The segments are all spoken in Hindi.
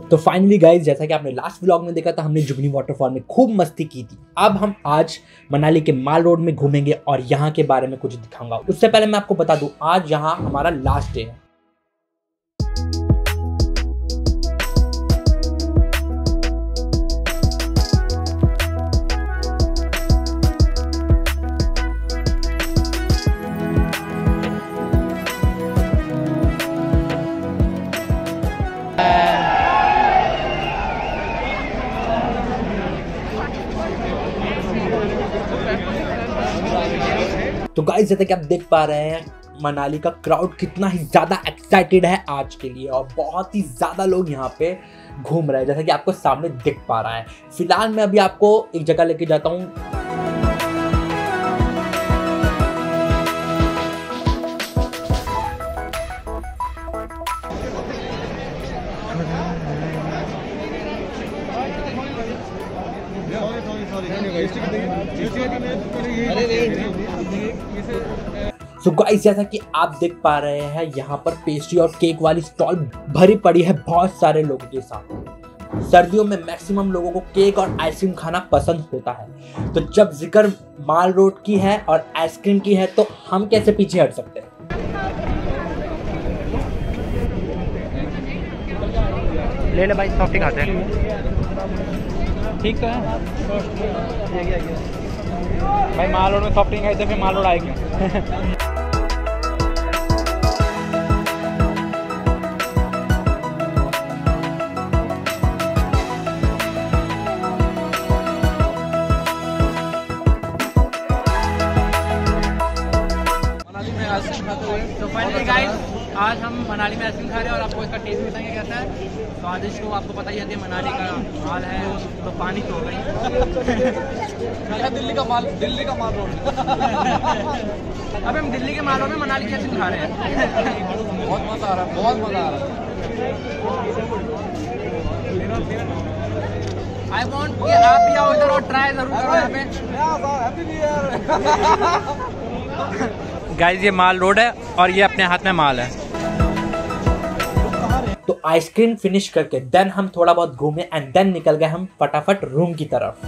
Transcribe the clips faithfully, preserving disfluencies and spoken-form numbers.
तो फाइनली गाइज, जैसा कि आपने लास्ट व्लॉग में देखा था, हमने जुगनी वाटरफॉल में खूब मस्ती की थी। अब हम आज मनाली के माल रोड में घूमेंगे और यहाँ के बारे में कुछ दिखाऊंगा। उससे पहले मैं आपको बता दूं, आज यहाँ हमारा लास्ट डे है। तो गाइस, जैसा कि आप देख पा रहे हैं, मनाली का क्राउड कितना ही ज़्यादा एक्साइटेड है आज के लिए और बहुत ही ज़्यादा लोग यहाँ पे घूम रहे हैं, जैसा कि आपको सामने दिख पा रहा है। फिलहाल मैं अभी आपको एक जगह लेके जाता हूँ। So guys, जैसा कि आप देख पा रहे हैं, यहाँ पर पेस्ट्री और केक वाली स्टॉल भरी पड़ी है बहुत सारे लोगों के साथ। सर्दियों में मैक्सिमम लोगों को केक और आइसक्रीम खाना पसंद होता है, तो जब जिक्र माल रोड की है और आइसक्रीम की है तो हम कैसे पीछे हट सकते हैं। ले ले भाई, सॉफ्टी खाते हैं। ठीक तो है भाई, माल रोड में सॉफ्टी खाई तो फिर माल रोड आएगी। तो फाइनली गाइस, आज हम मनाली में आइसक्रीम खा रहे हैं और आपको इसका टेस्ट बताएंगे कैसा है। स्वादिष्ट को आपको पता ही है, मनाली का माल है तो पानी तो हो गई। दिल्ली का माल, दिल्ली का माल रोड। अब हम दिल्ली के माल रोड में मनाली की आइसक्रीम खा रहे हैं। बहुत मजा आ रहा है, बहुत मजा आ रहा है। आई वॉन्ट कि आप भी आओ इधर और ट्राई जरूर करो यहाँ पे। गाइस, ये माल रोड है और ये अपने हाथ में माल है। तो आइसक्रीम फिनिश करके देन हम थोड़ा बहुत घूमे एंड देन निकल गए हम फटाफट रूम की तरफ।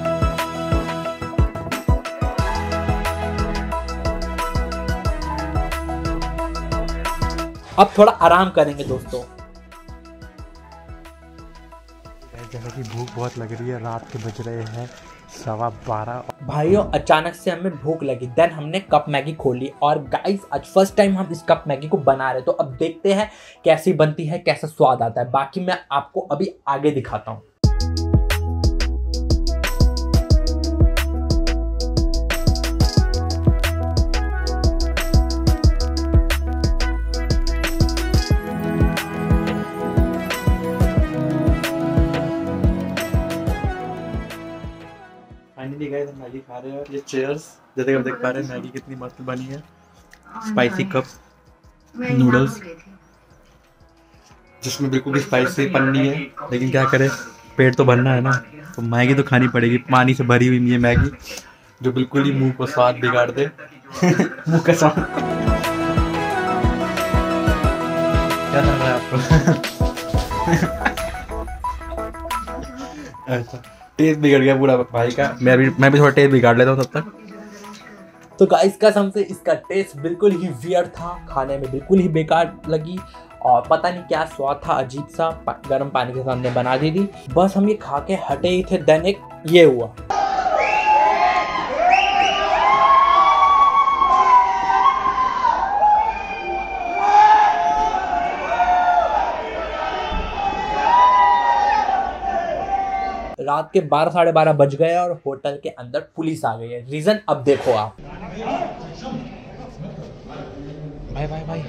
अब थोड़ा आराम करेंगे दोस्तों। जैसे कि भूख बहुत लग रही है, रात के बज रहे हैं सवा बारह। भाइयों, अचानक से हमें भूख लगी, देन हमने कप मैगी खोल ली और गाइस, आज फर्स्ट टाइम हम इस कप मैगी को बना रहे, तो अब देखते हैं कैसी बनती है, कैसा स्वाद आता है। बाकी मैं आपको अभी आगे दिखाता हूँ। फाइनली गाइस, हम मैगी खा रहे हैं। ये चेयर्स, जैसे आप देख पा रहे हैं, मैगी कितनी मस्त बनी है। स्पाइसी कप नूडल्स, जिसमें बिल्कुल भी स्पाइसी पन नहीं है, लेकिन क्या करें, पेट तो भरना है ना, तो मैगी तो खानी पड़ेगी। पानी से भरी हुई ये मैगी जो बिल्कुल ही मुंह को स्वाद बिगाड़ दे। मुंह का स्वाद क्या लग रहा है आपको? ऐसा टेस्ट बिगड़ गया पूरा भाई का। मैं भी मैं भी थोड़ा टेस्ट बिगाड़ लेता हूँ तब तक। तो गाइस, कसम से इसका टेस्ट बिल्कुल ही वियर्ड था, खाने में बिल्कुल ही बेकार लगी और पता नहीं क्या स्वाद था, अजीब सा। गर्म पानी के सामने बना दी थी, बस हम ये खा के हटे ही थे, देन एक ये हुआ। रात के बारह साढ़े बारह बज गए और होटल के अंदर पुलिस आ गई है। रीजन अब देखो आप। भाई भाई भाई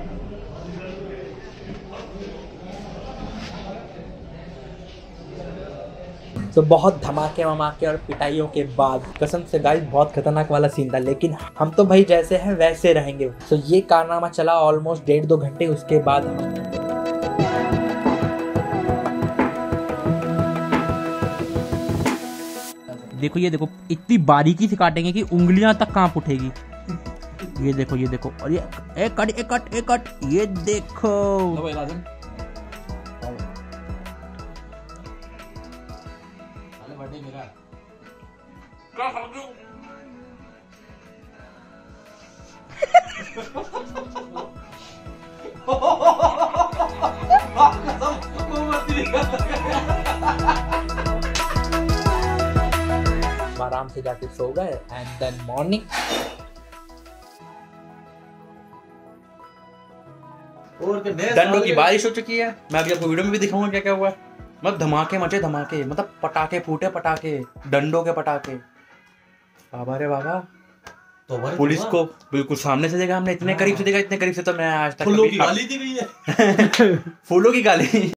तो बहुत धमाके वमाके और पिटाइयों के बाद कसम से गाइस बहुत खतरनाक वाला सीन था, लेकिन हम तो भाई जैसे हैं वैसे रहेंगे। तो ये कारनामा चला ऑलमोस्ट डेढ़ दो घंटे। उसके बाद हम देखो, ये देखो, इतनी बारीकी से काटेंगे कि उंगलियां तक कांप उठेगी। ये देखो, ये देखो, और ये एक कट एक कट एक कट, ये देखो। बर्थडे मेरा क्या खा रहे हो? आराम से जाके सो गए एंड देन मॉर्निंग डंडों की बारिश हो चुकी है। मैं अभी आपको वीडियो में भी दिखाऊंगा क्या क्या हुआ है। मतलब धमाके मचे धमाके, मतलब पटाखे फूटे पटाखे, डंडों के पटाखे। बाबा रे बाबा, तो पुलिस को बिल्कुल सामने से देखा हमने, इतने करीब से देखा, इतने करीब से तो मैं आज तक फूलों की गाली दी गई है। फूलों की गाली